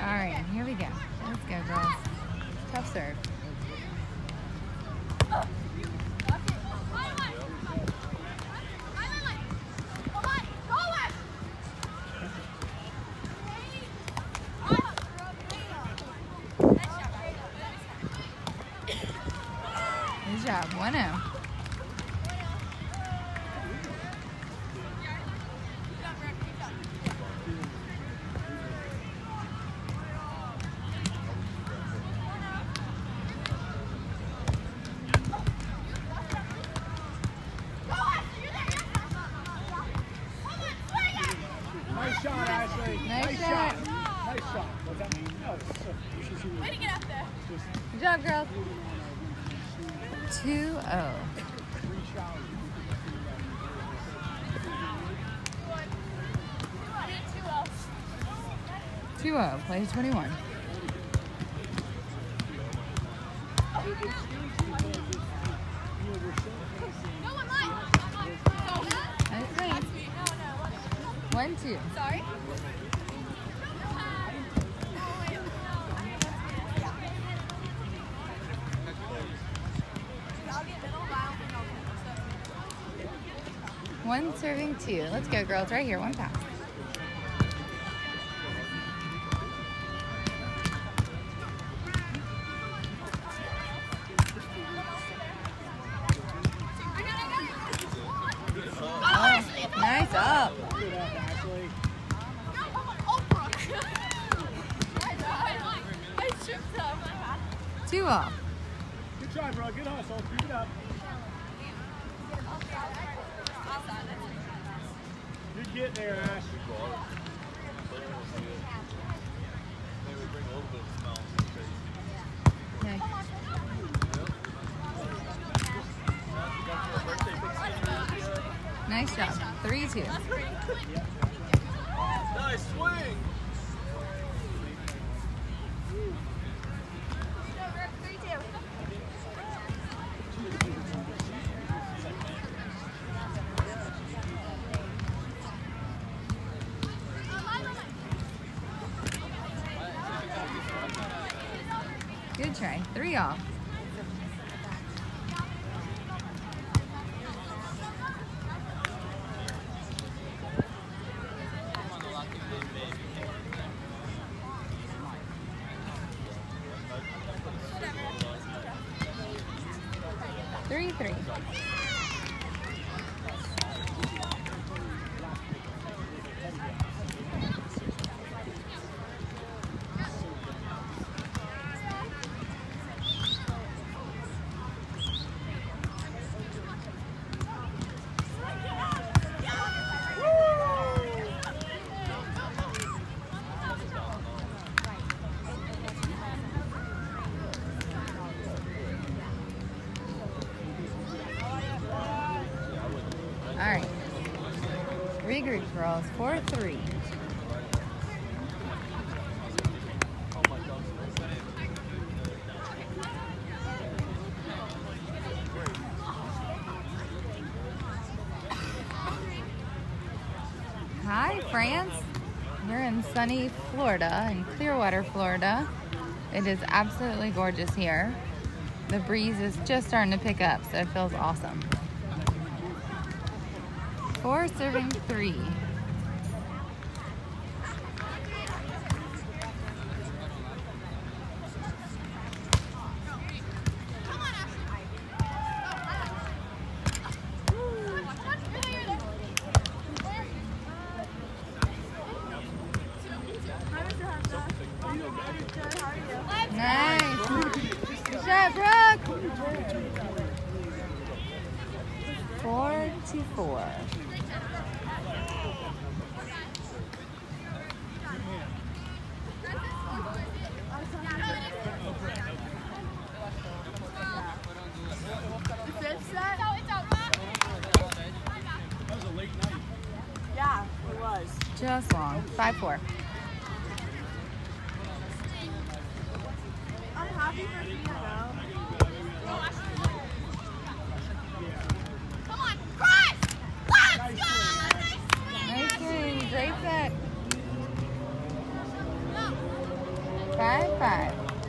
right, here we go. Let's go, girls. Tough serve. Good job, 1-0. Nice shot, Ashley. Nice shot. Nice shot. What's that mean? No, Way to get up there. Good job, girls. 2-0. 2-0, play 21. Okay. 1-2. Sorry? One serving 2. Let's go, girls. Right here, 1 pass. Oh, nice up. 2-0. Good try, bro. Good hustle. Keep it up. Good get there, Ash. Okay. Nice job. 3-2. Nice swing. Good try. 3-all. Three. All right. Regroup, girls. 4-3. Hi, France. We're in sunny Florida, in Clearwater, Florida. It is absolutely gorgeous here. The breeze is just starting to pick up, so it feels awesome. 4 serving 3. Nice. Good shot, Brooke. 4-4. That was a late night. Yeah, it was. Just long. 5-4. I'm happy for Fina, though. Come on, Chris! Let's go! Nice swing. Great set. 5-5.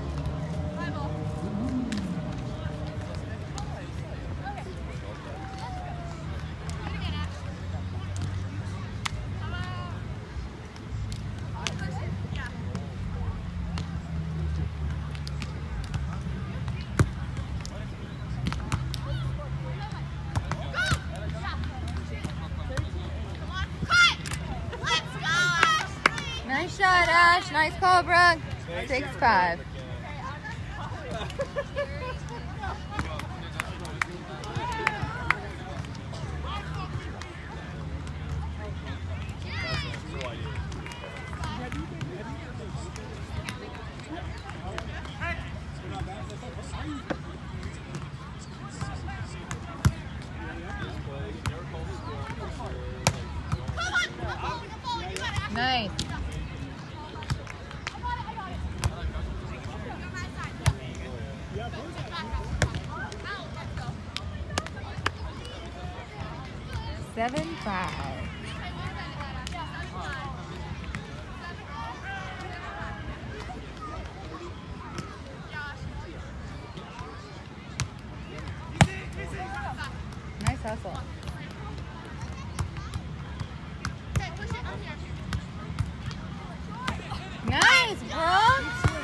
Nice shot, Ash. Nice call, Brooke. 6-5. Nice. Seven, 5. Nice hustle. Nice, bro.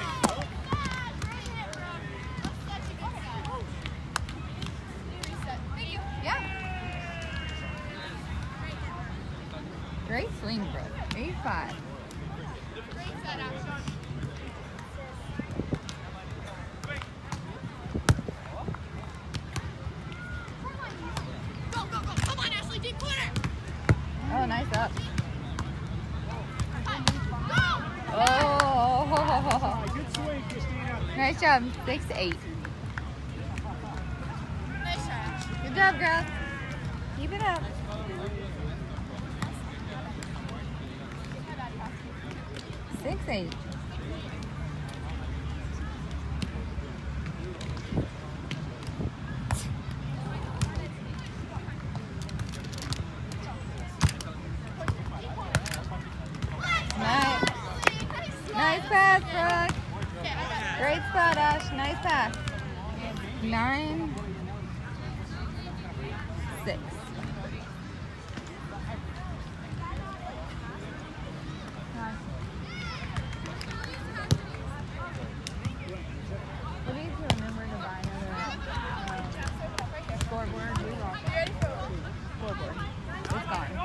Great swing, bro. 8-5. Oh, nice up. Oh, Good swing, Christina. nice job. 6-8. Good job, girls. Keep it up. 6-8. Nice. Nice pass, Brooke. Great spot, Ash. Nice pass. 9-6. We need to remember to buy another scoreboard. We lost scoreboard. It's gone.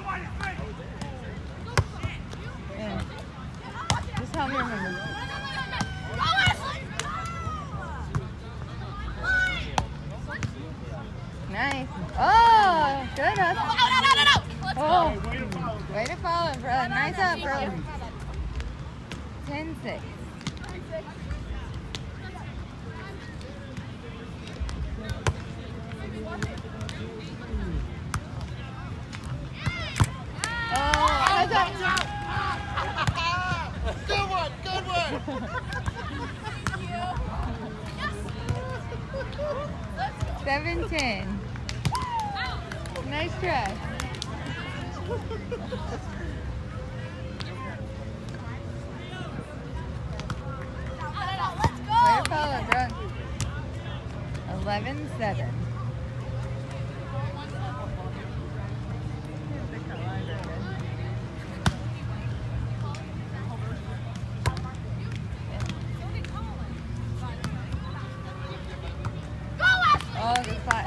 Yeah. Just help me remember. Nice. Oh, good hustle. Oh, way to follow, bro. Nice up, bro. 10-6. Oh, that's up. Good one, good one. 7-10. Nice try. Way to follow, bro. 11-7. Oh, good spot.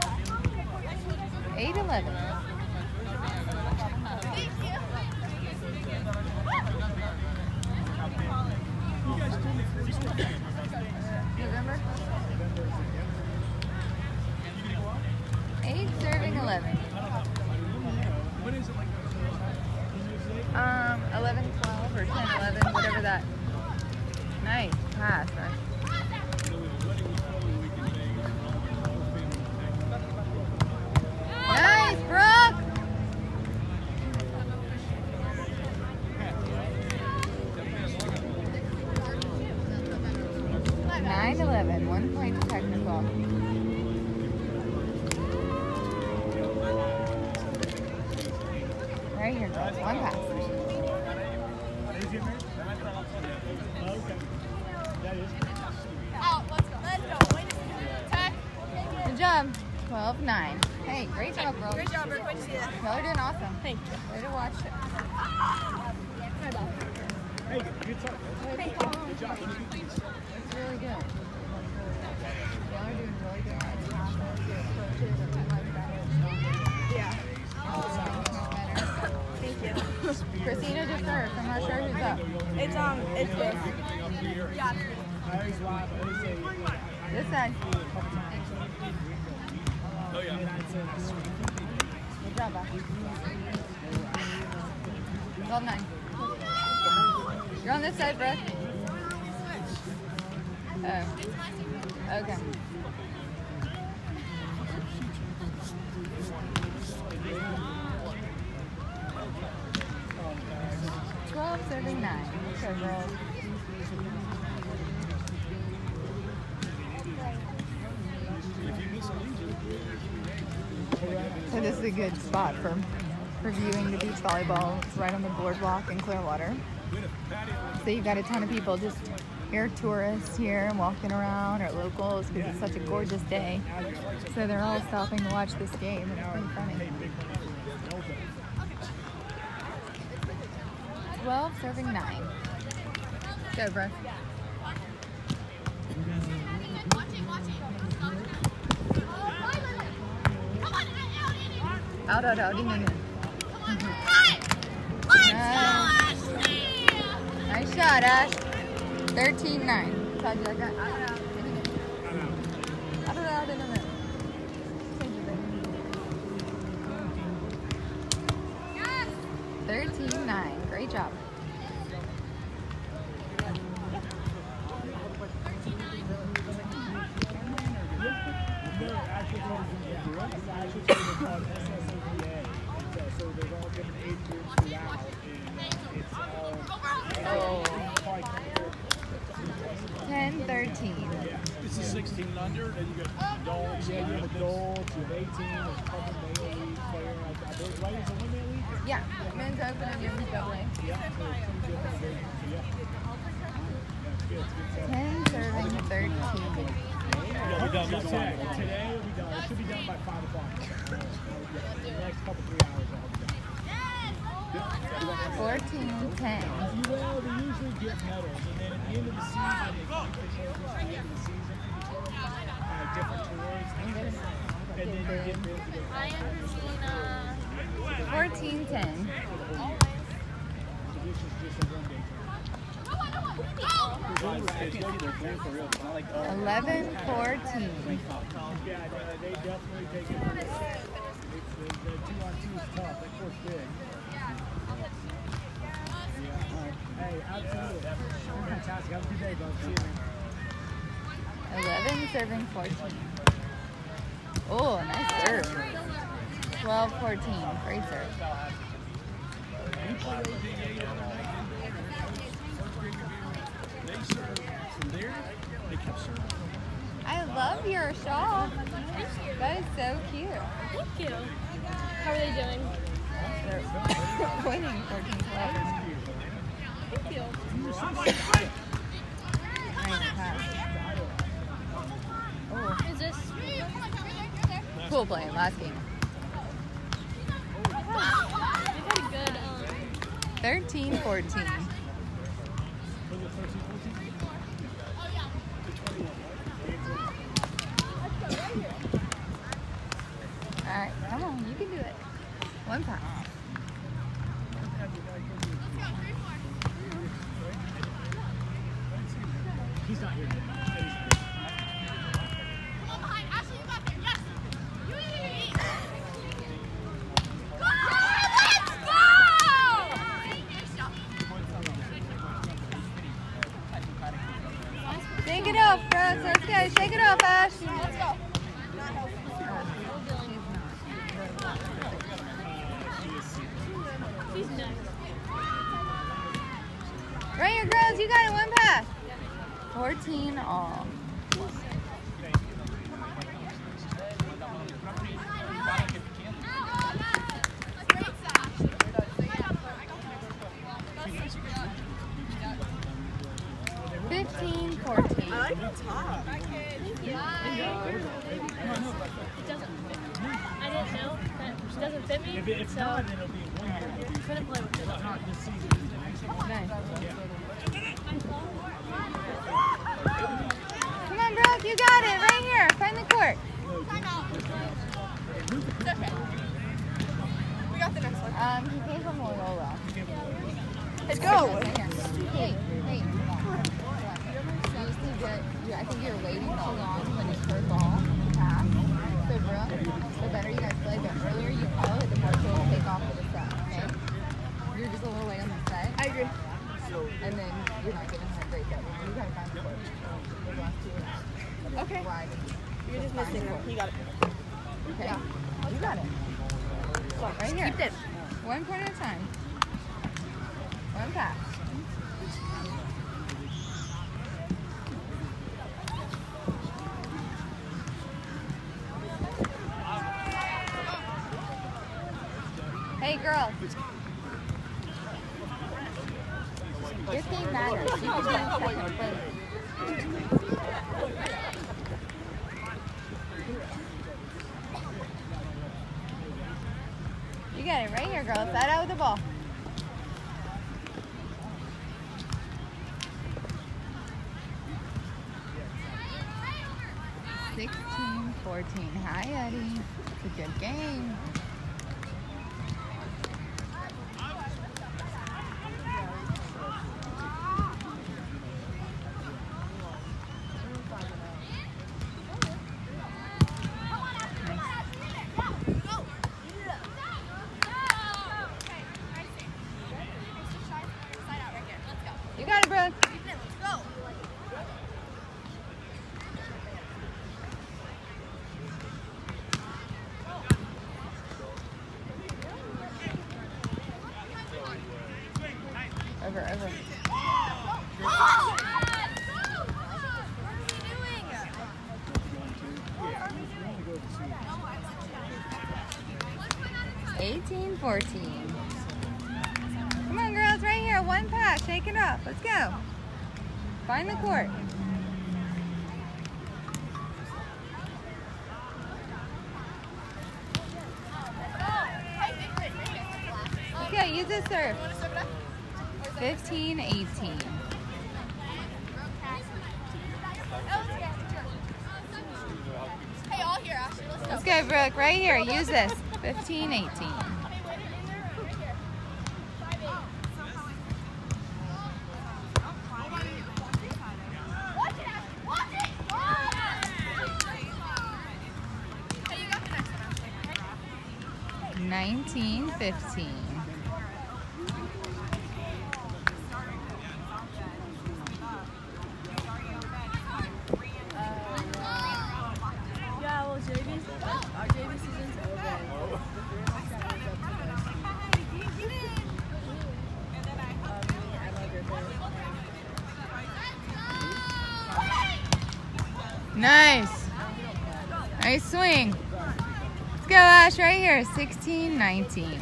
8-11. November? 8 serving 11. 11, 12 or 10, 11, whatever that. Nice pass, man. Nice, Brooke! Nine 11, 1 point technical. Right here, girls. One pass. Okay. 12-9. Hey, great job, girls. Great job, Brooke. Way to see that. Y'all are doing awesome. Thank you. Way to watch it. Hey, good stuff. Good job. It's really good. Y'all are doing really good. It's not that your approaches are much better. Yeah. Better. Thank you. Christina Defer from our show, who's up? It's good. Yeah. This side. Oh, yeah. Good job, Bob. 12-9. You're on this side, Brett. Oh. Okay. 12-9. So, girls. So this is a good spot for viewing the beach volleyball. It's right on the boardwalk in Clearwater. So you've got a ton of people just here, tourists here walking around, or locals, because it's such a gorgeous day. So they're all stopping to watch this game, and it's pretty funny. 12-9. Go, bro. Out, in. Nice shot, Ash. 13-9. Told you I got out in a minute. 13-9. Great job. So there's all different age groups throughout, and it's all 10-13. This is 16 and under, and you got adults. Yeah, you have adults, you have 18, there's a couple male league players. Those ladies are women league? Yeah, men's open and women's double. Yeah, so two different divisions, so yeah. That's good. 10 serving 13. Yeah, we're done by 5 o'clock. Today will be done. It should be done by 5 o'clock. The next couple 3 hours I'll be done. 14-10. Well, they usually get medals, and then at the end of the season, they keep the trophies at the end of the season, different tours, and then you get bids to go. 14-10. So this is just a one-day tournament. 11-14. Yeah, they definitely take it. The 2-on-2 is tough. That court's big. Hey, absolutely. Fantastic. Have a good day, bud. See you, man. 11 serving 14. Oh, nice serve. 12-14. Great serve. They served from there. They kept serving. I love your shawl. That is so cute. Thank you. How are they doing? They're winning 14-12. Thank you. Nice pass. Oh, Is this? cool play. Last game. We've had a good, 13-14. All right, come on, you can do it. One pass. He's not here. Come on behind. Ashley, you got there. Yes. You eat. Go! Let's go! Shake it off, bros. Let's go. Shake it off, Ash. Let's go. She's next. Right here, girls. You got it. One pass. 14 all. 16-14. I like the top. I didn't know that she doesn't fit me. If not, then it'll be 1 year. Couldn't play with it. Not this season. Nice. Come on, Brooke, you got it right here. Find the court. It's okay. We got the next one. He came from Loyola. Let's go. Hey. I think you're waiting too long when it's her ball to pass. So, Brooke, the better you guys play, the earlier you call it, the more she'll take off for the set, okay? You're just a little late on the set. I agree. And then you're not giving her a great set. You gotta find the court. Those last two are Okay. wide. You're just missing them. You got it. Okay. You got it. Right here. Keep it. 1 point at a time. 1 pass. Hey, girls. This game matters. You can be in second place. You got it right here, girls. Side out with the ball. Hi, Eddie. It's a good game. You got it, Brooke. Over. 18-14. Come on, girls, right here. 1 pass. Shake it up. Let's go. Find the court. Okay, use this serve. 15-18. Hey, all here, Ashley. Let's go. Let's go, Brooke. Right here. Use this. 15-18. Watch it. 19-15. Yeah, well, our JV season's over. Nice. Nice swing. Let's go, Ash, right here. 16-19.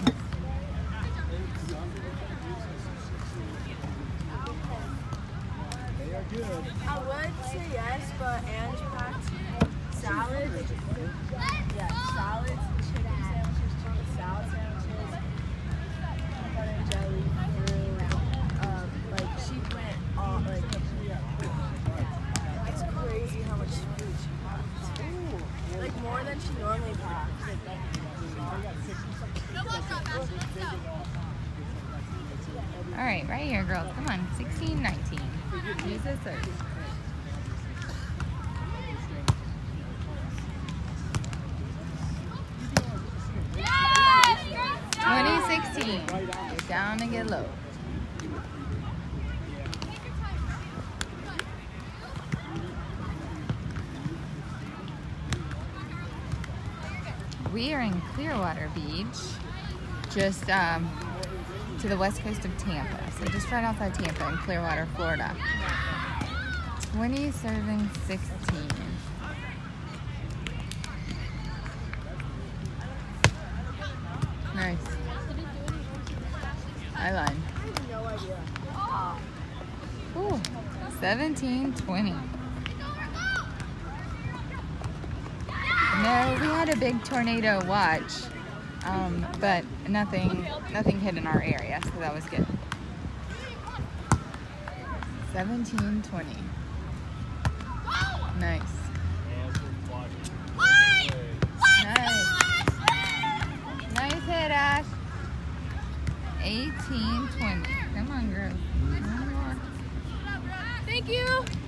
I would say yes, but Ange packed salads. Yeah, salads, chicken sandwiches, chicken salad sandwiches, peanut and jelly, fruit. Like she went all like. It's crazy how much food she packed. Like more than she normally packs. All right, right here, girls. Come on. 16-19. Use this serve. 20-16. Get down and get low. We are in Clearwater Beach, just to the west coast of Tampa. So just right outside Tampa in Clearwater, Florida. 20 serving 16. Nice. Eyeline. I have no idea. Ooh, 17-20. No, we had a big tornado watch, but nothing hit in our area, so that was good. 17-20. Nice. Nice hit, Ash. 18-20. Come on, girl. One more. Thank you.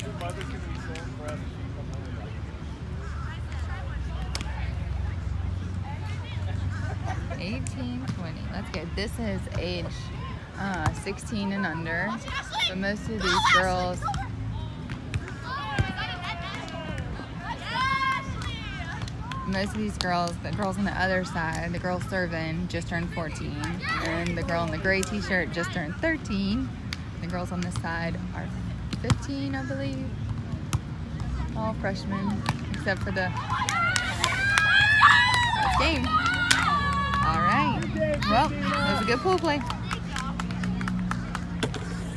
18-20. That's good. This is age 16 and under. So most of these girls, the girls on the other side, the girl serving just turned 14, and the girl in the gray t-shirt just turned 13. The girls on this side are 15, I believe. All freshmen, except for the game. All right. Well, it was a good pool play.